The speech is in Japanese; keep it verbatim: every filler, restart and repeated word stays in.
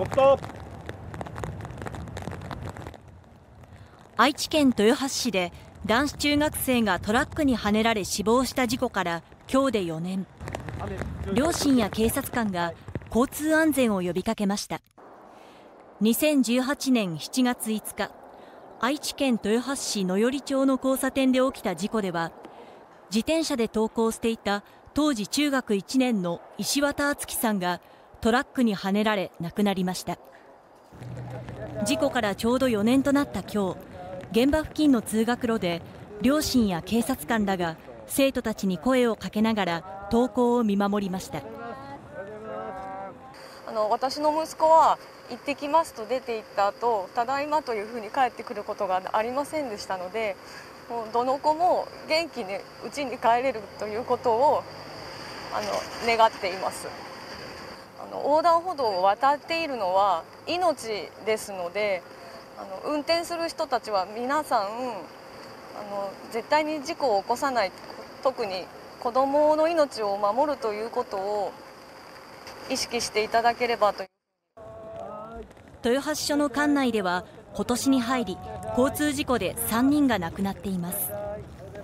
愛知県豊橋市で男子中学生がトラックにはねられ死亡した事故から今日でよねん。両親や警察官が交通安全を呼びかけました。にせんじゅうはちねんしちがついつか、愛知県豊橋市野寄町の交差点で起きた事故では、自転車で登校していた当時中学いちねんの石渡敦樹さんがトラックにはねられ亡くなりました。事故からちょうどよねんとなった今日、現場付近の通学路で両親や警察官らが生徒たちに声をかけながら登校を見守りました。 あの私の息子は行ってきますと出て行った後、ただいまというふうに帰ってくることがありませんでしたので、もうどの子も元気に家に帰れるということをあの願っています。あの横断歩道を渡っているのは命ですので、あの運転する人たちは皆さんあの絶対に事故を起こさない、特に子どもの命を守るということを意識していただければと。 豊橋署の管内では今年に入り交通事故でさんにんが亡くなっています。